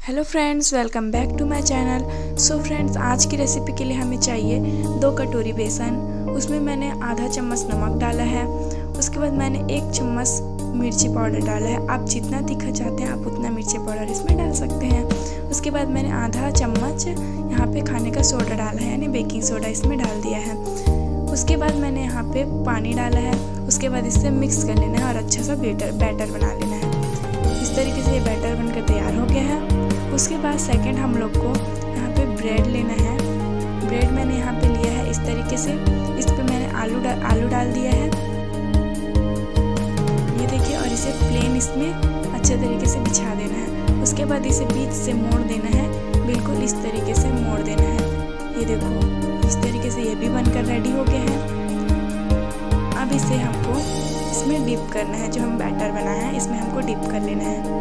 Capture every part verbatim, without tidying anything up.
Hello friends, welcome back to my channel. So friends, आज की recipe के लिए हमें चाहिए दो कटोरी बेसन। उसमें मैंने आधा चम्मच नमक डाला है। उसके बाद मैंने एक चम्मच मिर्ची पाउडर डाला है। आप जितना तीखा चाहते हैं आप उतना मिर्ची पाउडर इसमें डाल सकते हैं। उसके बाद मैंने आधा चम्मच यहाँ पे खाने का सोडा डाला है, यानी बेकिंग सोडा इसमें डाल दिया है। उसके बाद मैंने यहाँ पे पानी डाला है। उसके बाद इससे मिक्स कर लेना है और अच्छा सा बैटर बैटर बना लेना है। इस तरीके से ये बैटर बनकर तैयार हो गया है। उसके बाद सेकंड हम लोग को यहाँ पे ब्रेड लेना है। ब्रेड मैंने यहाँ पे लिया है इस तरीके से। इस पे मैंने आलू डा, आलू डाल दिया है, ये देखिए। और इसे प्लेन इसमें अच्छे तरीके से बिछा देना है। उसके बाद इसे बीच से मोड़ देना है, बिल्कुल इस तरीके से मोड़ देना है। ये देखो, इस तरीके से ये भी बनकर रेडी हो गया है। अब इसे हमको इसमें डिप करना है। जो हम बैटर बनाया है इसमें हमको डिप कर लेना है।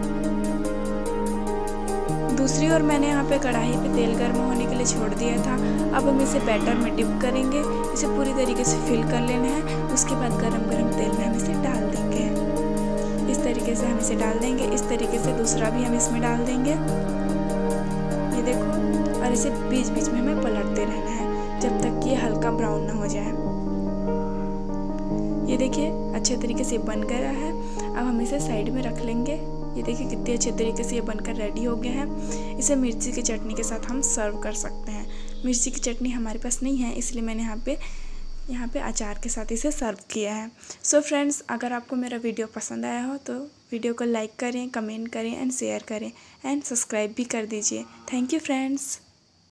दूसरी ओर मैंने यहाँ पे कढ़ाई पे तेल गर्म होने के लिए छोड़ दिया था। अब हम इसे बैटर में डिप करेंगे। इसे पूरी तरीके से फिल कर लेना है। उसके बाद गरम गरम तेल में हम इसे डाल देंगे। इस तरीके से हम इसे डाल देंगे। इस तरीके से दूसरा भी हम इसमें डाल देंगे, ये देखो। और इसे बीच बीच में हमें पलटते रहना है जब तक कि ये हल्का ब्राउन ना हो जाए। ये देखिए, अच्छे तरीके से बन गया है। अब हम इसे साइड में रख लेंगे। ये देखिए कितने अच्छे तरीके से ये बनकर रेडी हो गया है। इसे मिर्ची की चटनी के साथ हम सर्व कर सकते हैं। मिर्ची की चटनी हमारे पास नहीं है, इसलिए मैंने यहाँ पे यहाँ पे अचार के साथ इसे सर्व किया है। सो फ्रेंड्स, अगर आपको मेरा वीडियो पसंद आया हो तो वीडियो को लाइक करें, कमेंट करें एंड शेयर करें एंड सब्सक्राइब भी कर दीजिए। Thank you friends.